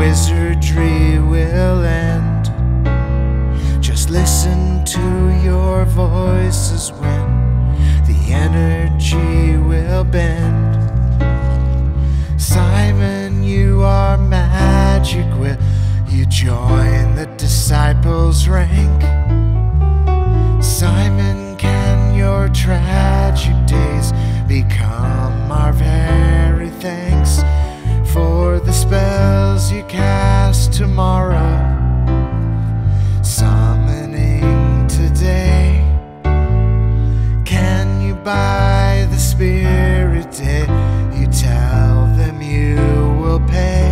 wizardry will end. Just listen to your voices when the energy will bend. Simon, you are magic. Will you join the disciples' rank? Simon, can your tragic days become our very thanks for the spells you cast tomorrow, summoning today? Can you buy the spirit day? You tell them you will pay.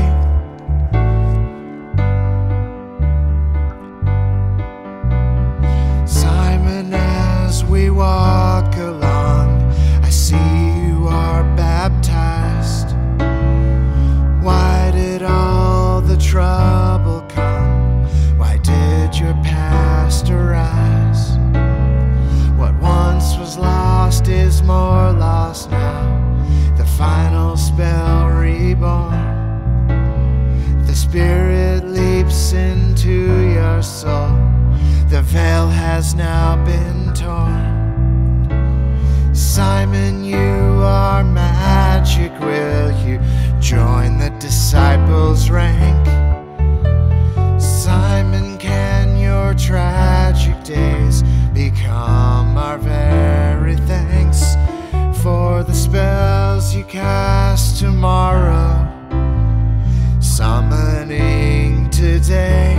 Simon, as we walk along, I see you are baptized. Why did all the trouble come? Why did your past arise? What once was lost is more lost now. The final spell reborn. The spirit leaps into your soul. The veil has now been torn. Simon, you are magic. Will you join the disciples' rank? Simon, can your tragic days become our very thanks for the spells you cast tomorrow, summoning today?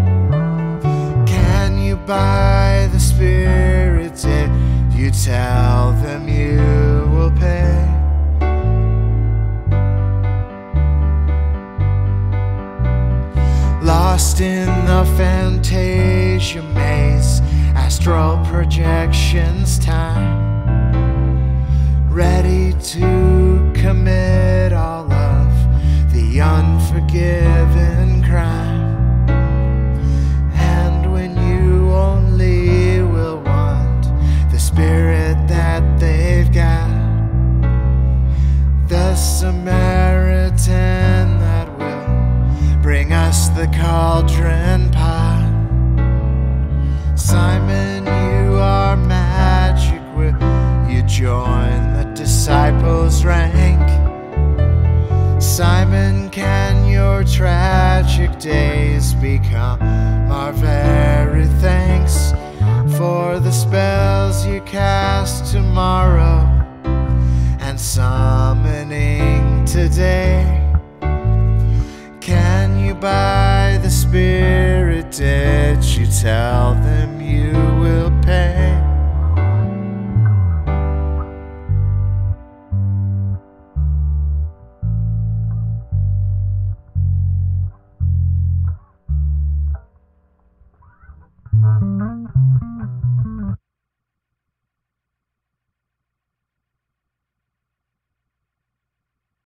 Can you buy the spirit day? You tell them you will pay. Lost in the Fantasia maze, astral projections time, ready to commit all of the unforgiven crime. And when you only will want the spirit that they've got, the Samaritan that will bring us the cauldron pot. Simon, you are magic. Will you join the disciples' rank? Simon, can your tragic days become our very thanks for the spells you cast tomorrow and summoning today? Can you buy the spirit? Did you tell them